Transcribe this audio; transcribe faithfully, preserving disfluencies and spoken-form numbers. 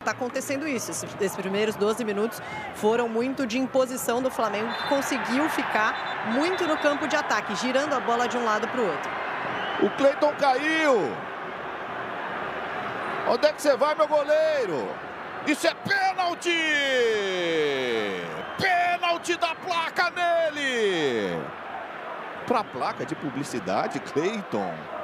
está acontecendo isso. Esses, esses primeiros doze minutos foram muito de imposição do Flamengo, que conseguiu ficar muito no campo de ataque, girando a bola de um lado para o outro. O Cleiton caiu. Onde é que você vai, meu goleiro? Isso é pênalti! Pênalti da placa nele! Pra placa de publicidade, Cleiton.